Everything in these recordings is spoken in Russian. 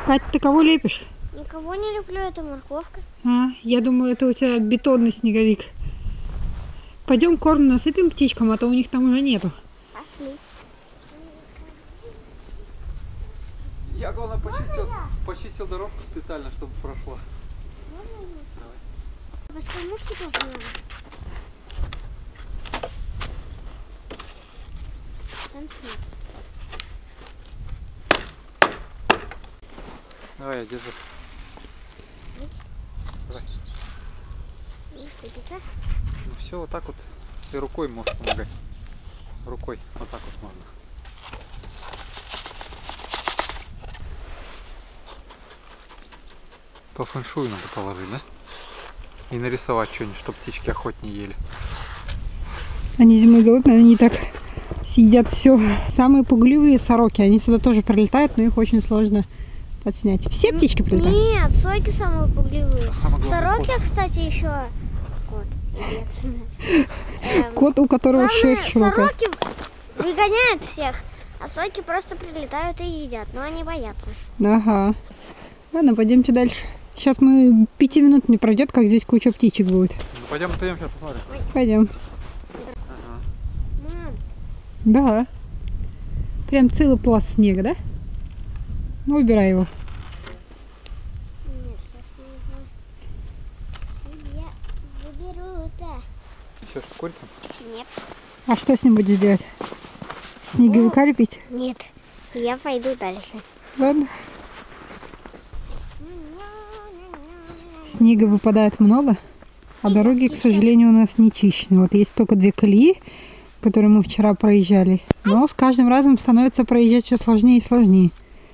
Кать, ты кого лепишь? Никого не люблю, это морковка. Я думаю, это у тебя бетонный снеговик. Пойдем корм насыпем птичкам, а то у них там уже нету. Пошли. Я, главное, почистил дорожку специально, чтобы прошла. По скамушке тоже надо. Там снег. Давай, я держу. Давай. Высадится. Ну все, вот так вот. И рукой можешь помогать. Рукой. Вот так вот можно. По фэншую надо положить, да? И нарисовать что-нибудь, чтобы птички охотнее ели. Они зимой голодные, они так съедят все. Самые пугливые сороки, они сюда тоже прилетают, но их очень сложно подснять. Все птички прилетают? Нет, сойки самые пугливые. Сороки, кот. кстати, еще кот. Кот, у которого шерсть широкая. Сороки выгоняют всех, а сойки просто прилетают и едят, но они боятся. Ага. Ладно, пойдемте дальше. Сейчас мы 5 минут не пройдет, как здесь куча птичек будет. Ну, пойдем сейчас посмотрим. Пойдем. Ага. Мам, Да. Прям целый пласт снега, да? Ну, убирай его. нет, сейчас нужно. Я заберу это. Еще что, курица? Нет. А что с ним будешь делать? Снеговика лепить? Нет, я пойду дальше. Ладно. Снега выпадает много, а дороги, к сожалению, у нас не чищены. Вот есть только 2 колеи, которые мы вчера проезжали. Но с каждым разом становится проезжать все сложнее и сложнее.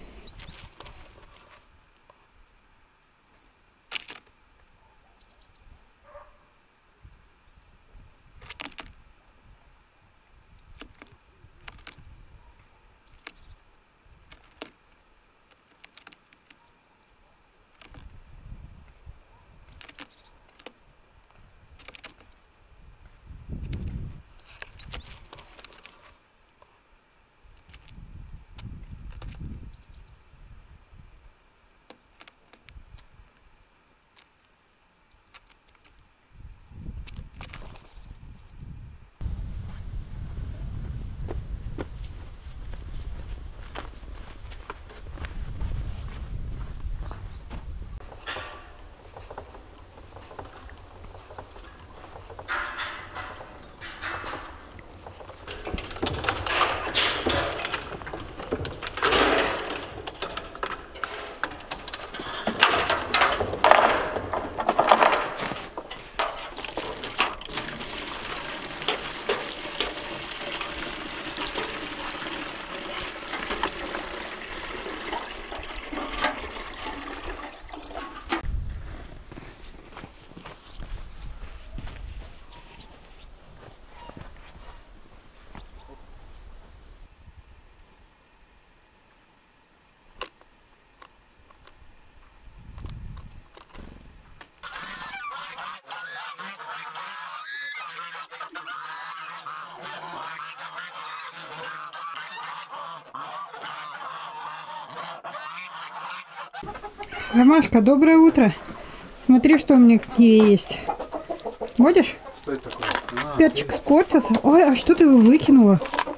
Ромашка, доброе утро. Смотри, что у меня какие есть. Будешь? Что это такое? Перчик испортился. Ой, а что ты его выкинула?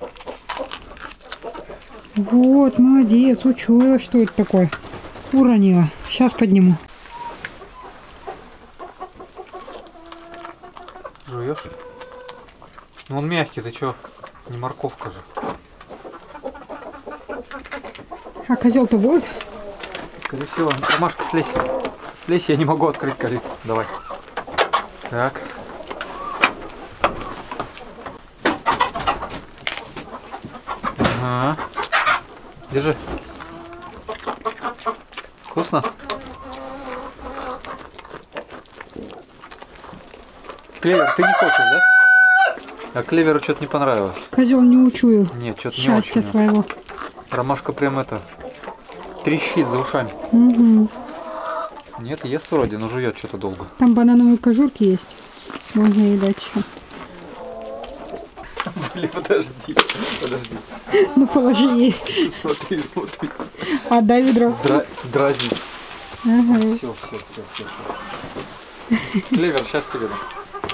Вот, молодец, учуяла, что это такое. Уронила. Сейчас подниму. Жуешь? Ну он мягкий, ты чё? Не морковка же. А козел-то будет? Скорее всего, Ромашка, слезь. Слезь, я не могу открыть калитку. Давай. Так. Ага. Держи. Вкусно? Клевер, ты не хочешь, да? А клеверу что-то не понравилось. Козел не учуял. Нет, что-то не Счастья очень. своего. Ромашка прям это трещит за ушами. Угу. Нет, ест вроде, но жует что-то долго. Там банановые кожурки есть. Можно ей дать еще. Или подожди. Ну положи ей. Смотри. Отдай ведро. Дразни. Ага. Все. Клевер, сейчас тебе дам.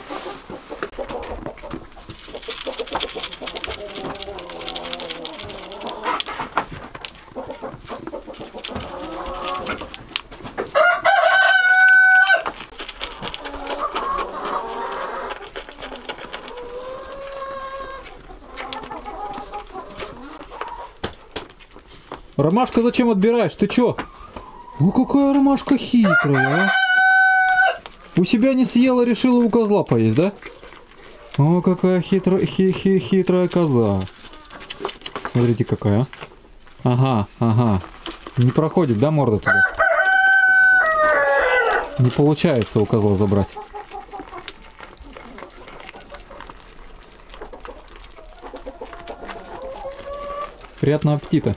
Ромашка зачем отбираешь? Ты чё? О, какая ромашка хитрая, а? У себя не съела, решила у козла поесть, да? О, какая хитрая коза. Смотрите, какая. Ага. Не проходит, да, морда туда? Не получается у козла забрать. Приятного аппетита.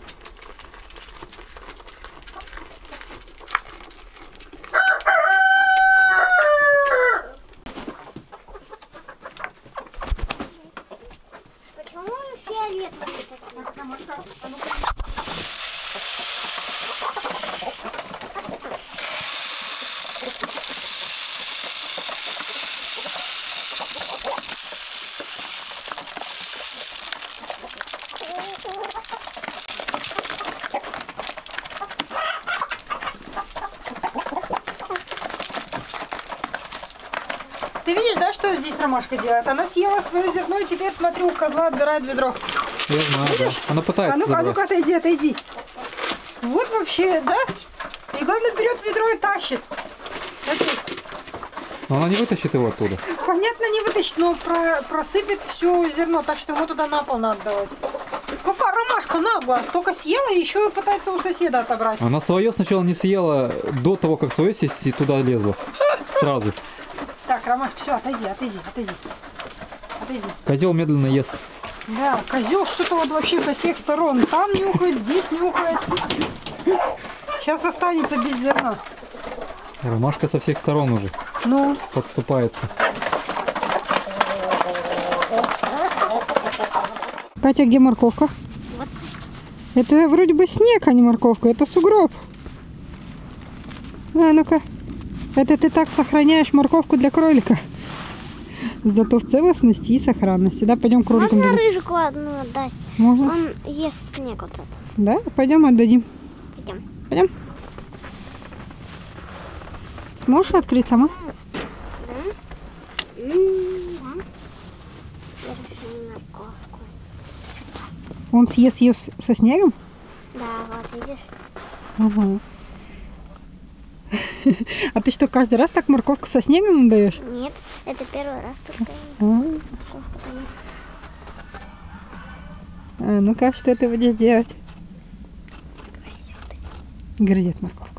Почему фиолетовые такие? Ты видишь, да, что здесь ромашка делает? Она съела свое зерно и теперь, смотрю, у козла отбирает ведро. Я знаю, да. Она А пытается ну-ка, забрать. отойди. Вот вообще, да? И главное, берет ведро и тащит. Смотри. Но она не вытащит его оттуда. Понятно, не вытащит, но просыпет все зерно, так что ему туда на пол надо давать. Какая ромашка наглая, столько съела и еще и пытается у соседа отобрать. Она свое сначала не съела до того, как свое сесть, и туда лезла. Сразу. Так, Ромашка, все, отойди. Козел медленно ест. Да, козел что-то вот вообще со всех сторон. Там нюхает, здесь нюхает. Сейчас останется без зерна. Ромашка со всех сторон уже Ну, подступается. Катя, где морковка? Вот. Это вроде бы снег, а не морковка, это сугроб. А ну-ка. Это ты так сохраняешь морковку для кролика. Зато в целостности и сохранности. Да, пойдем кроликам. Можно дадим. рыжику одну отдать? Можно? Он ест снег вот этот. Да, пойдем отдадим. Пойдем. Сможешь открыть сама? Да. Держи морковку. Он съест ее со снегом? Да, вот видишь. Ага. А ты что, каждый раз так морковку со снегом даешь? Нет, это первый раз только А ну-ка, что ты будешь делать? Грызет морковку.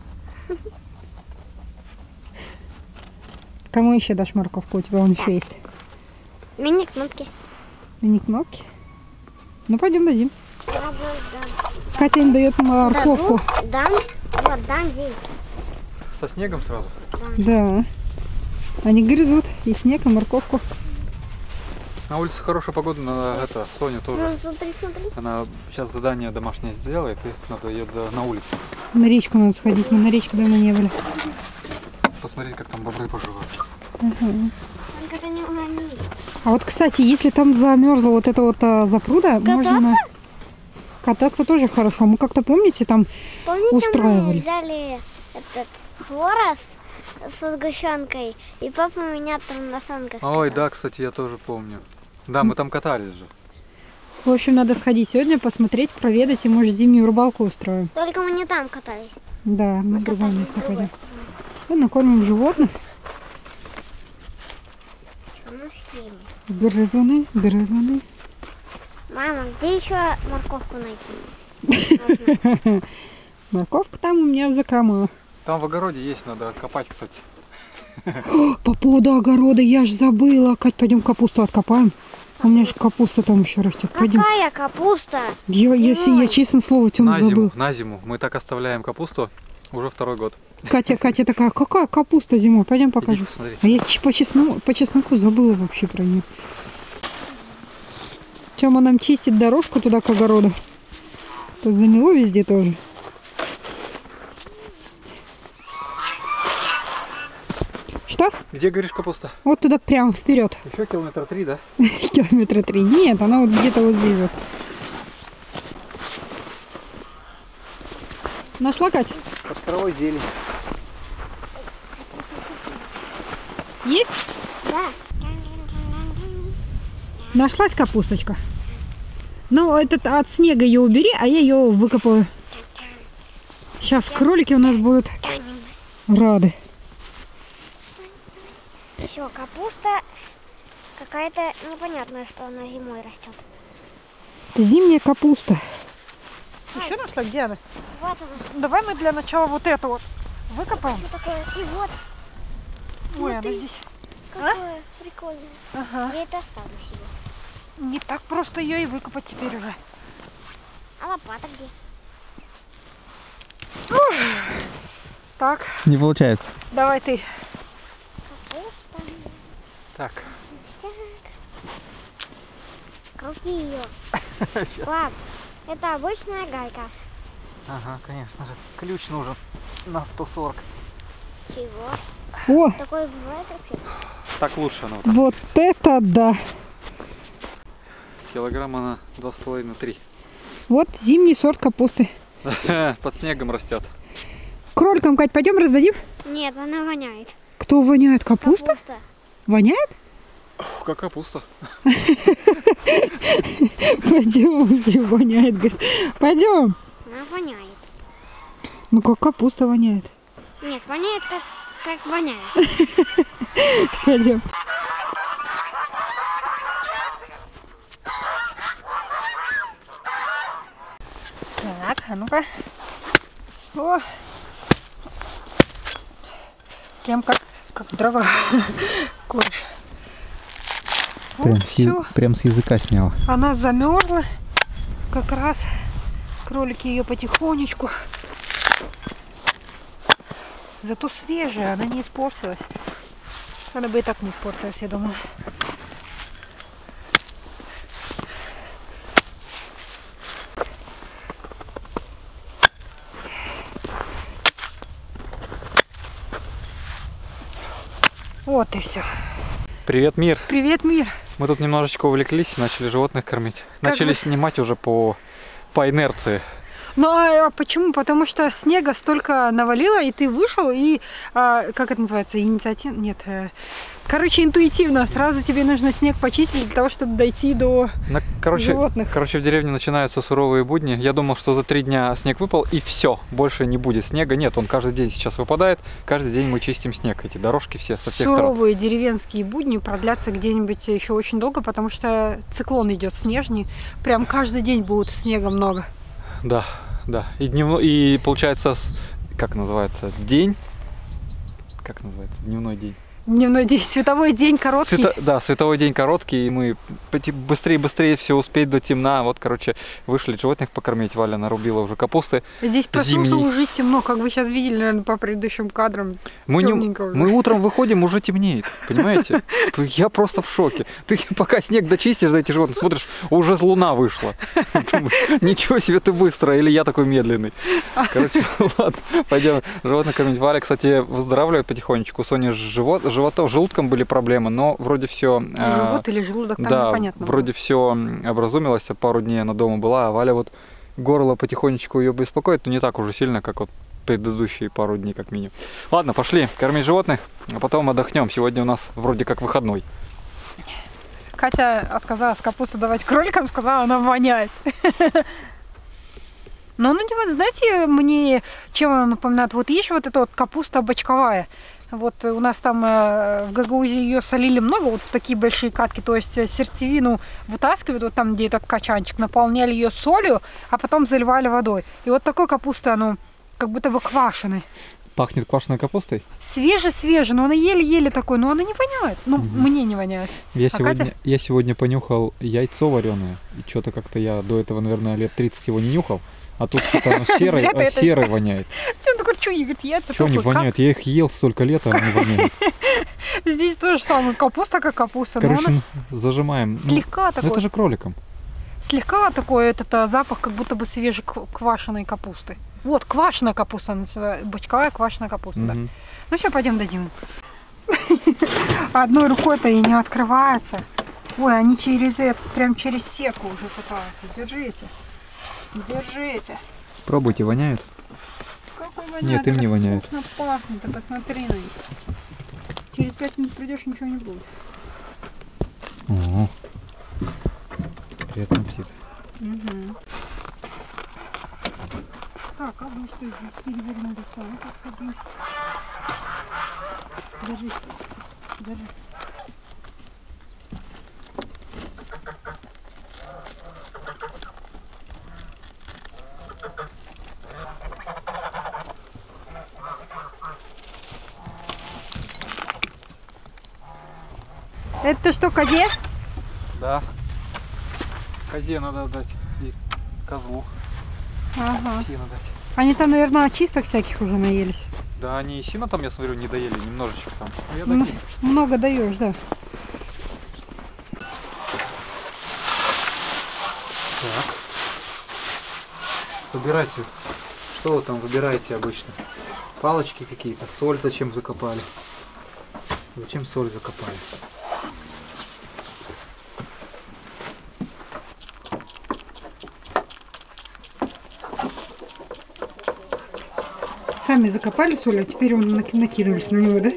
Кому еще дашь морковку? У тебя он еще есть. Мини-кнопки. Мини-кнопки? Ну, пойдем дадим. Катя им дает морковку. Дам. Вот, дам ей. Со снегом сразу? Да. Они грызут и снег, и морковку. На улице хорошая погода, на это, Соня тоже. Ну, смотри. Она сейчас задание домашнее сделает, и надо ее на улицу. На речку надо сходить. Мы на речке давно не были. Посмотреть, как там бобры поживают. Ага. Как они уронили. А вот, кстати, если там замерзла вот эта вот запруда, можно кататься тоже хорошо. Мы как-то, помните, там Помните, устраивали. мы взяли этот хворост со сгущенкой, и папа меня там на санках. Ой, катал. да, кстати, я тоже помню. Да, мы там катались же. В общем, надо сходить сегодня, посмотреть, проведать, и, может, зимнюю рыбалку устроим. Только мы не там катались. Да, мы Мы в другом катались месте с другой пойдем. стороны. И накормим животных. Мы съели. Грызуны. Мама, где еще морковку найти? Морковка там у меня в закромах. Там в огороде есть, надо копать, кстати. По поводу огорода я ж забыла. Кать, пойдем капусту откопаем. У меня же капуста там еще растет. Пойдем. Какая капуста? Я честно слово, Тёма, забыл. На зиму. Мы так оставляем капусту уже второй год. Катя такая, какая капуста зимой? Пойдем покажу. Идите, посмотрите. А я по чесноку забыла вообще про нее. Тёма нам чистит дорожку туда к огороду. Тут замело везде тоже. Что? Где, говоришь, капуста? Вот туда прямо вперед. Еще километра 3, да? Километра 3. Нет, она вот где-то вот здесь вот. Нашла, Катя? Под травой зелень. Есть? Да. Нашлась капусточка. Ну, этот от снега ее убери, а я ее выкопаю. Сейчас кролики у нас будут рады. Все, капуста какая-то непонятная, что она зимой растет. Это зимняя капуста. Еще нашла? Где она? Вот она. Давай мы для начала вот эту вот выкопаем. Что такое? И вот. Ой, Вот она и здесь. какое прикольное. Ага. Я это оставлю себе. Не так просто ее и выкопать теперь уже. А лопата где? Так, Не получается. давай ты. Капуста. Так. Так. Крути ее. Ладно, это обычная гайка. Ага, конечно же. Ключ нужен на 140. Чего? О, Такое бывает вообще? Так лучше она. вот это да. Килограмма на 2,5-3. Вот зимний сорт капусты. Под снегом растет. Кроликам, Кать, пойдем раздадим? Нет, она воняет. Кто воняет? Капуста? Капуста. Воняет? Как капуста. Пойдем, воняет, говорит. Пойдем. Она воняет. Ну как капуста воняет. Нет, воняет как воняет. Пойдем. Так, а ну-ка. О! Прям как дрова. Корж. Вот все. Прям с языка сняла. Она замерзла. Как раз кролики ее потихонечку. Зато свежая, она не испортилась. Она бы и так не испортилась, я думаю. Вот и все. Привет, мир. Привет, мир. Мы тут немножечко увлеклись, начали животных кормить. Как Начали вы- снимать уже по инерции. Ну а почему? Потому что снега столько навалило, и ты вышел, и как это называется? Инициатив? Нет. Короче, интуитивно. Сразу тебе нужно снег почистить для того, чтобы дойти до животных. Короче, в деревне начинаются суровые будни. Я думал, что за 3 дня снег выпал, и все, больше не будет снега. Нет, он каждый день сейчас выпадает. Каждый день мы чистим снег. Эти дорожки все со всех сторон. Суровые деревенские будни продлятся где-нибудь еще очень долго, потому что циклон идет снежный. Прям каждый день будет снега много. Да, да. И получается, как называется, день? Как называется? Дневной день. Дневной день, световой день короткий. Да, световой день короткий, и мы быстрее все успеть до темна. Вот, короче, вышли животных покормить. Валя нарубила уже капусты. Здесь проснулся зимний. уже темно, как вы сейчас видели, наверное, по предыдущим кадрам. Мы Тёмненько уже. утром выходим, уже темнеет, понимаете? Я просто в шоке. Ты пока снег дочистишь за эти животных, смотришь, уже луна вышла. Думаю, ничего себе ты быстро, или я такой медленный. Короче, ладно, пойдем животных кормить. Валя, кстати, выздоравливает потихонечку. У Сони желудком были проблемы, но вроде все. Живот или желудок, там Да, непонятно. вроде все образумилось, пару дней она дома была, а Валя вот горло потихонечку ее беспокоит, но не так уже сильно, как вот предыдущие пару дней как минимум. Ладно, пошли кормить животных, а потом отдохнем. Сегодня у нас вроде как выходной. Катя отказалась капусту давать кроликам, сказала, она воняет. Но она не воняет. Знаете, мне чем она напоминает? Вот есть вот эта вот капуста бочковая. Вот у нас там в Гагаузии ее солили много, вот в такие большие катки, то есть сердцевину вытаскивают, вот там, где этот качанчик, наполняли ее солью, а потом заливали водой. И вот такой капуста, оно как будто бы квашеной. Пахнет квашеной капустой? Свеже-свеже, но она еле-еле такой, но она не воняет. Ну, мне не воняет. Я Катя? сегодня понюхал яйцо вареное, и что-то как-то я до этого, наверное, лет 30 его не нюхал. А тут что-то оно серой воняет. Он такой, что, говорит, яйца? Чего не воняют? Я их ел столько лет, а они воняют. Здесь то же самое, капуста как капуста. Короче, зажимаем. Слегка Ну, такой. это же кроликам. слегка такой этот запах, как будто бы свежеквашеной капусты. Вот, квашеная капуста, бочковая квашеная капуста, да. Ну все, пойдем дадим. Одной рукой-то и не открывается. Ой, они прям через сетку уже пытаются. Держите. Держите. Пробуйте, воняет? Какой воняет? Нет, им не воняет. Вкусно пахнет, да посмотри на них. Через 5 минут придешь, ничего не будет. Ого. Приятный аппетит. Угу. Так, а мы что здесь перевернули? Ну как садим? Держи. Держи. Это что, козе? Да. Козе надо отдать и козлу. Ага. Сено дать. Они там, наверное, очисток всяких уже наелись. Да, они и сено там, я смотрю, не доели, немножечко там. Я докину. Много даешь, да. Так. Собирайте. Что вы там выбираете обычно? Палочки какие-то. Соль зачем закопали? Зачем соль закопали? Сами закопали соль, а теперь он накинулись на него, да?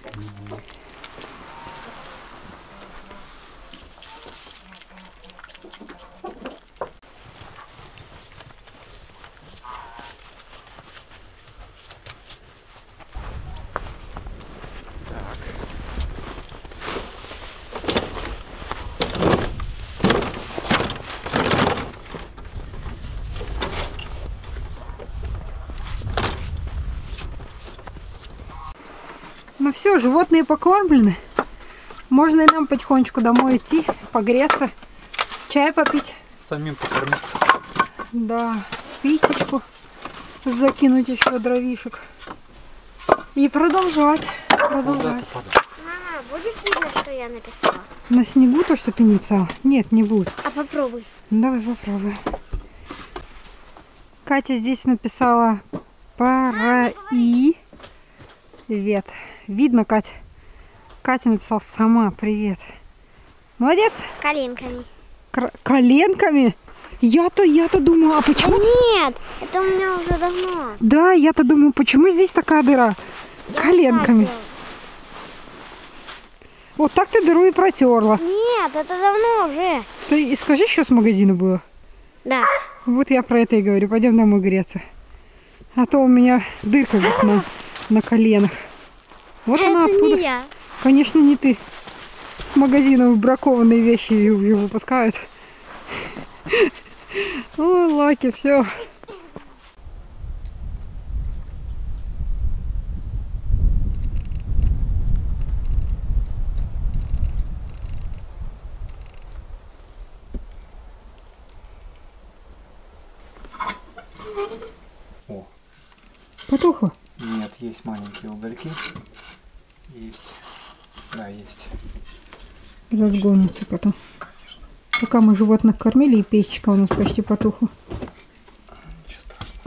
Ну все, животные покормлены. Можно и нам потихонечку домой идти, погреться, чай попить. Самим покормиться. Да, печечку закинуть еще дровишек. И продолжать. Мама, будет видно, что я написала? На снегу то, что ты не писала? Нет, не будет. А попробуй. Давай попробуем. Катя здесь написала привет. Видно, Катя? Катя написала сама привет. Молодец. Коленками. Коленками? Я-то думала, а почему? Нет, это у меня уже давно. Да, я-то думаю, почему здесь такая дыра? Коленками. Вот так ты дыру и протерла. Нет, это давно уже. Ты и скажи, что с магазина было? Да. Вот я про это и говорю. Пойдем домой греться. А то у меня дырка говорит, на коленах. Вот это она оттуда. Не я. Конечно, не ты. С магазина бракованные вещи ее выпускают. Ой, Лаки, все. О. Потухло? Нет, есть маленькие угольки. Есть. Да, есть. Разгонится потом. Пока мы животных кормили, и печечка у нас почти потухла. Ничего страшного.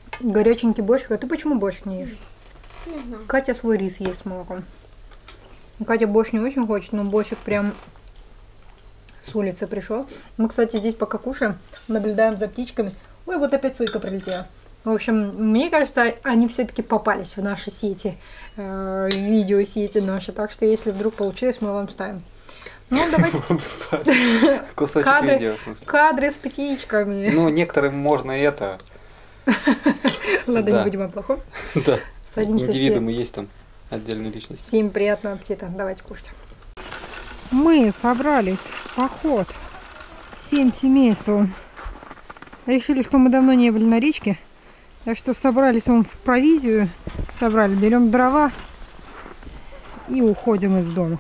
Горяченький борщ. А ты почему борщ не ешь? Не знаю. Катя свой рис ест с молоком. Катя борщ не очень хочет, но борщик прям с улицы пришел. Мы, кстати, здесь пока кушаем, наблюдаем за птичками. Ой, вот опять сойка прилетела. В общем, мне кажется, они все-таки попались в наши сети, видеосети наши. Так что, если вдруг получилось, мы вам ставим. Ну, давайте. Кусочек видео, в смысле. Кадры с птичками. Ну, некоторым можно и это. Ладно, Да. не будем о плохом. Да. Садимся Индивидуумы есть там отдельная личность. Всем приятного аппетита. Давайте кушать. Мы собрались в поход всем семейством. Решили, что мы давно не были на речке. Так что собрались в провизию. Собрали, берем дрова и уходим из дома.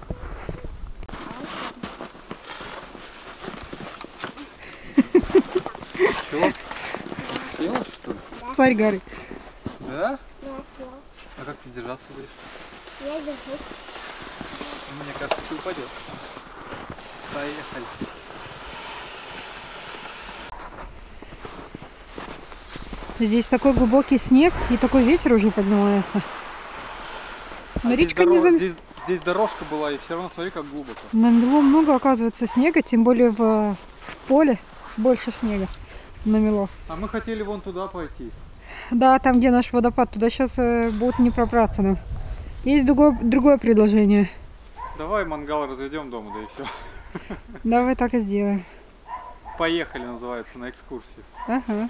Чего? Съела, что ли? Царь горы. Да? А как ты держаться будешь? Я держу. Мне кажется, ты упадешь. Поехали. Здесь такой глубокий снег и такой ветер уже поднимается. Но речка не зам... Здесь дорожка была, и все равно смотри, как глубоко. Намело много, оказывается, снега, тем более в поле больше снега намело. А мы хотели вон туда пойти. Да, там, где наш водопад, туда сейчас будет не пробраться нам. Есть другое предложение. Давай мангал разведем дома, да и все. Давай так и сделаем. Поехали, называется, на экскурсию. Ага.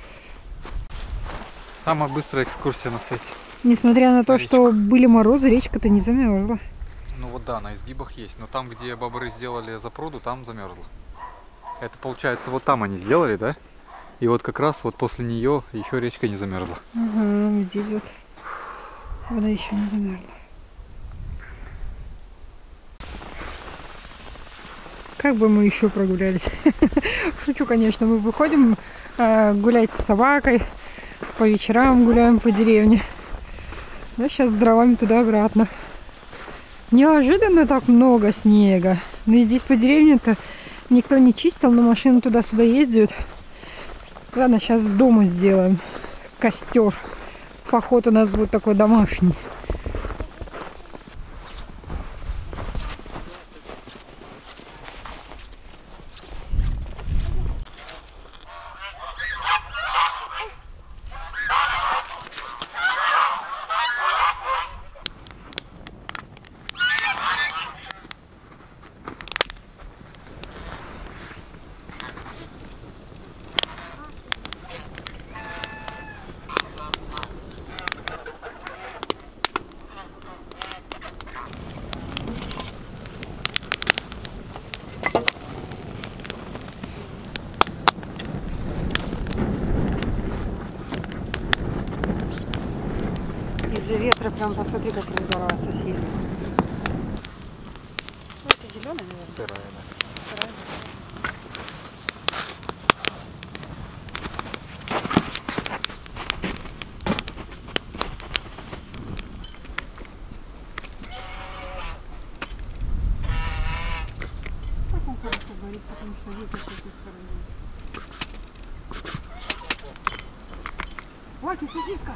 Самая быстрая экскурсия на свете. Несмотря на то, что были морозы, речка-то не замерзла. Ну вот да, на изгибах есть, но там, где бобры сделали запруду, там замерзло. Это получается, вот там они сделали, да? И вот как раз вот после нее еще речка не замерзла. Ага, вот здесь вот вода еще не замерзла. Как бы мы еще прогулялись? Шучу, конечно, мы выходим гулять с собакой, по вечерам гуляем по деревне. Но сейчас с дровами туда-обратно. Неожиданно так много снега. Но здесь по деревне-то никто не чистил, но машины туда-сюда ездят. Ладно, сейчас дома сделаем костер. Поход у нас будет такой домашний. Из-за ветра прям посмотри, как разгорается сильно. Ну, это зеленый, наверное. Сырая, да. Сырая. Как он хорошо горит, потому что ветер с этой стороны. Ваки, сосиска!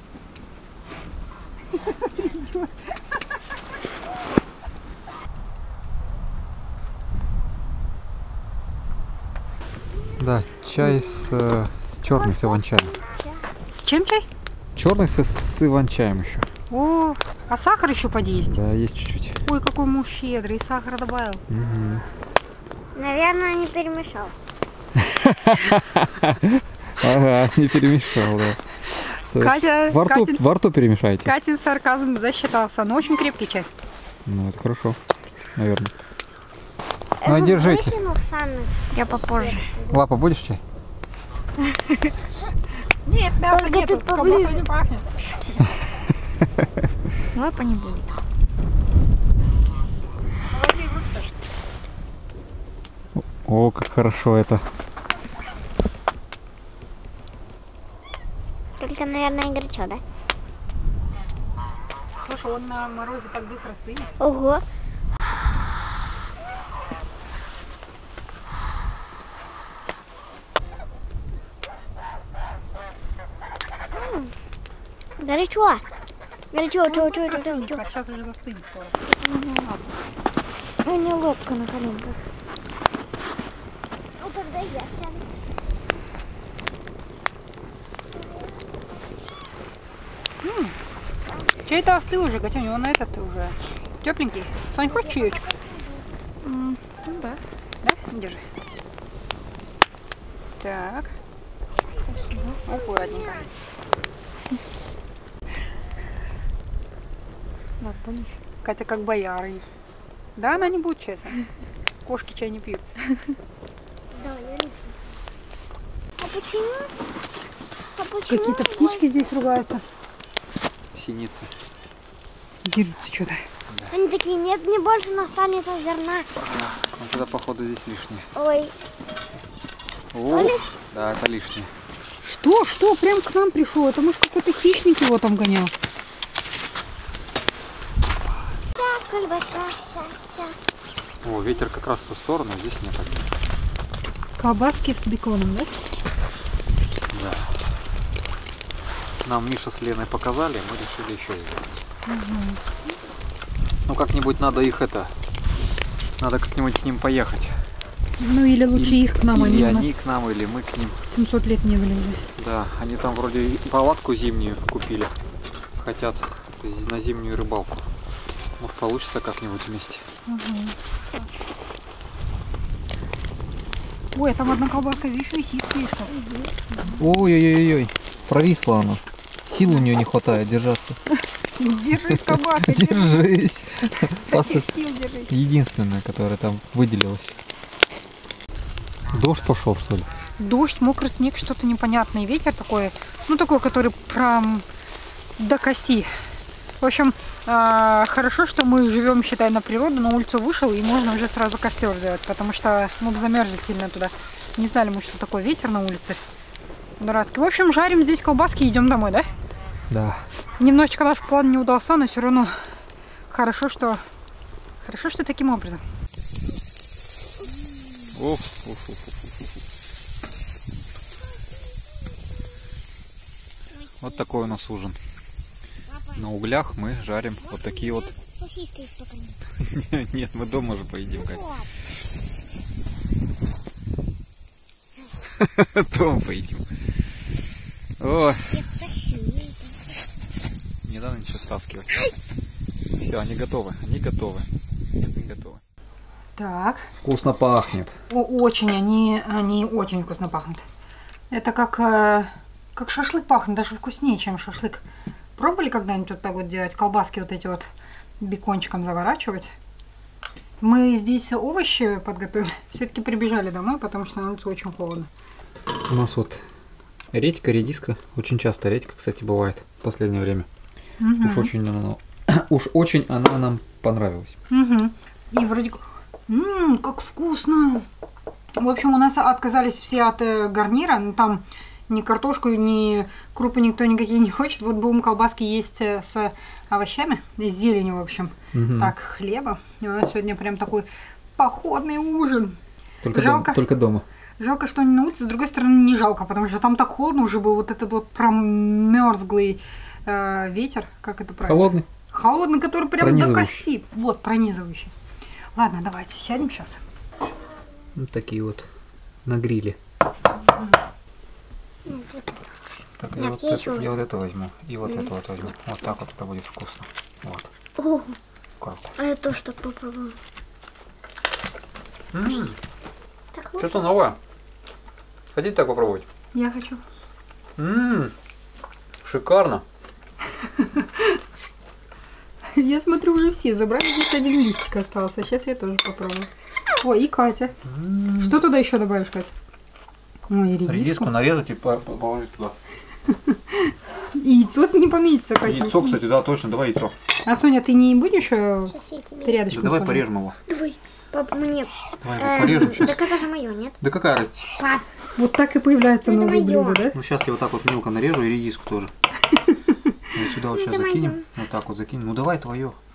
Да, чай с черный с иван-чаем. С чем чай? Черный с иван-чаем еще. О, а сахар еще поди есть? Да, есть чуть-чуть. Ой, какой муж щедрый, сахара добавил. Угу. Наверное, не перемешал. Ага, не перемешал, да. Катя, Во рту перемешайте. Катин сарказм засчитался, но очень крепкий чай. Ну, это хорошо, наверное. Ну, держите. Выкинул Санны. Я попозже. Лапа, будешь чай? Нет, мяса Только нету, ты поближе. колбасой не пахнет. Лапа не будет. О, как хорошо это. Только, наверное, горячо, да? Слушай, он на морозе так быстро стынет. Ого. Горячо. Или чё? Сейчас уже застынет скоро. У меня лодка на коленках. Ну тогда я сяду. Чай-то остыл уже, Катюнь, вон этот уже тепленький. Сонь, хочешь чаечек? Ну да. Да? Держи. Так. Аккуратненько. Да, помнишь? Катя как бояры. Да, она не будет честно. Кошки чай не пьют. Да, я люблю. А почему? Какие-то птички здесь ругаются. Синицы. Дерутся что-то. Они такие, нет, мне больше останется зерна. Ну тогда походу здесь лишнее. Ой, О, да, это лишнее. Что? Что? Прям к нам пришел? Это может какой-то хищник его там гонял? да, колбаса, ся. О, ветер как раз в ту сторону, а здесь нет. Колбаски с беконом, да? Да. Нам Миша с Леной показали, мы решили еще сделать. Ну как-нибудь надо их надо как-нибудь к ним поехать. Ну или лучше их к нам, или они у нас они к нам, или мы к ним. 700 лет не были уже. Да, они там вроде палатку зимнюю купили. Хотят на зимнюю рыбалку. Может получится как-нибудь вместе. Ой, там одна колбаска, видишь, висит слишком. Ой-ой-ой-ой, провисла она. Сил у нее не хватает держаться. Держись, колбаска, Держись. Со всех сил держись. Единственная, которая там выделилась. Дождь пошел, что ли? Дождь, мокрый снег, что-то непонятное. Ветер такой, ну такой, который прям до коси. В общем, хорошо, что мы живем, считай, на природу, на улицу вышел, и можно уже сразу костер сделать, потому что мы бы замерзли сильно туда. Не знали мы, что такое ветер на улице. Дурацкий. В общем, жарим здесь колбаски и идем домой, да? Да. Немножечко наш план не удался, но все равно хорошо, что таким образом. Вот такой у нас ужин. На углях мы жарим вот такие вот. Сосиска их только нет. Нет, мы дома же поедим, Катя. Дома поедим. О, не надо ничего стаскивать. Все, они готовы. Они готовы. Они готовы. Так. Вкусно пахнет. Очень, они очень вкусно пахнут. Это как шашлык пахнет, даже вкуснее, чем шашлык. Пробовали когда-нибудь вот так вот делать? Колбаски вот эти вот бекончиком заворачивать? Мы здесь овощи подготовили. Все-таки прибежали домой, потому что на улице очень холодно. У нас вот редька, редиска. Очень часто редька, кстати, бывает в последнее время. Уж очень она нам понравилась. И вроде как вкусно. В общем, у нас отказались все от гарнира. Ну, там ни картошку, ни крупы никто никакие не хочет. Вот будем колбаски есть с овощами, с зеленью, в общем. Так, хлеба. И у нас сегодня прям такой походный ужин. Только дома. Жалко, что они на улице. С другой стороны, не жалко, потому что там так холодно уже был. Вот этот вот промерзглый ветер. Как это правильно? Холодный. Холодный, который прям до кости. Вот, пронизывающий. Ладно, давайте сядем сейчас. Вот такие вот на гриле. Так, я вот это возьму. И вот это вот возьму. Вот так вот это будет вкусно. Вот. О, Круто. а я тоже так попробую. Так вот. Что-то новое. Хотите так попробовать? Я хочу. Шикарно. Я смотрю, уже все забрали. Здесь один листик остался. Сейчас я тоже попробую. Ой, и Катя. Что туда еще добавишь, Катя? Ой, редиску нарезать и положить туда. И яйцо не поместится, Катя. Яйцо, кстати, да, точно. Давай яйцо. А Соня, ты не будешь Сейчас я тебе... рядышком? Давай сложить? порежем его. Давай, пап, мне... Давай порежем сейчас. Так это же мое, нет? Да какая разница? Пап, Вот так и появляется Это новое моё. блюдо, да? Ну сейчас я вот так вот мелко нарежу и редиску тоже. Вот сюда вот сейчас Это закинем. моё. Вот так вот закинем. Ну давай твое.